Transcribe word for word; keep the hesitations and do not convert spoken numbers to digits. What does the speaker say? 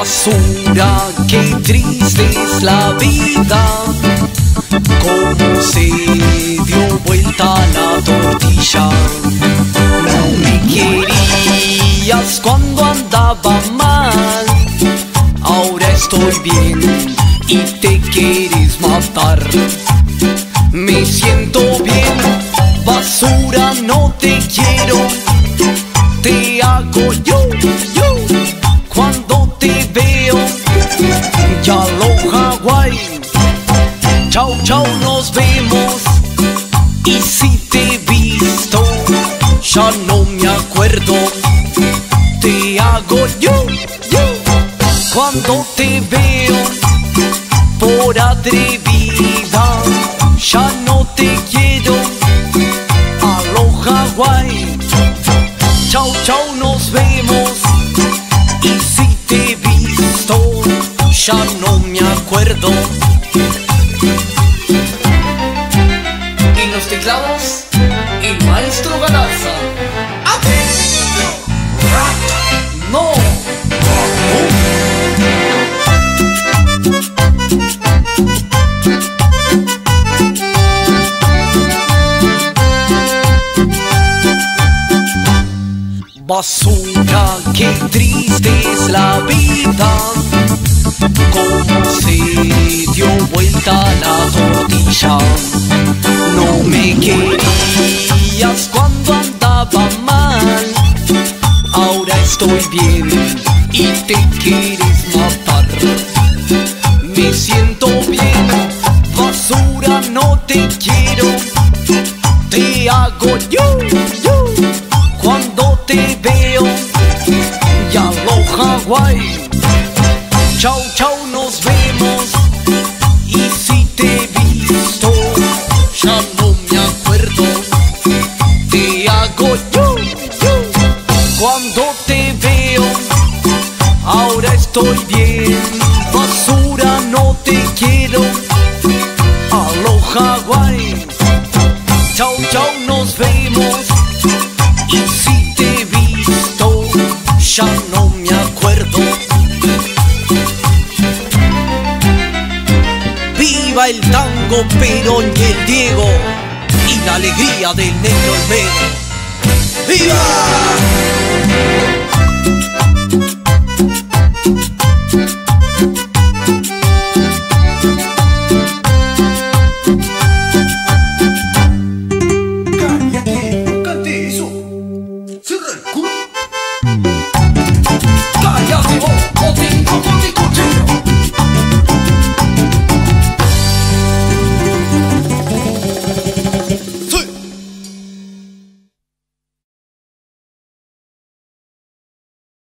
basura, qué triste es la vida, cómo se dio vuelta la tortilla. No me querías cuando andaba mal, ahora estoy bien y te quieres matar. Me siento bien, basura, no te quiero, te hago yo, yo, cuando te veo. Ya lo Hawái, chau chau, nos vemos. Y si te he visto, ya no me acuerdo, te hago yo, yo, cuando te veo. Por atrevida, ya no te quiero, aloha Hawái, chau chau, nos vemos. Y si te he visto, ya no me acuerdo. En los teclados, el maestro Galaza. No. Basura, qué triste es la vida, cómo se dio vuelta la tortilla. No me querías cuando andaba mal, ahora estoy bien y te quieres matar. Me siento bien, basura, no te quiero, te hago yo, yo, cuando te veo. Ya lo Hawái, chau chau, nos vemos. Y si te he visto, ya no me acuerdo, te hago yo, yo, cuando te veo. Ahora estoy bien, basura, no te quiero, aloha Hawái, chau chau, nos vemos. Y si te he visto, ya no me acuerdo. Viva el tango, Perón y el Diego, y la alegría del negro Olmedo. ¡Viva!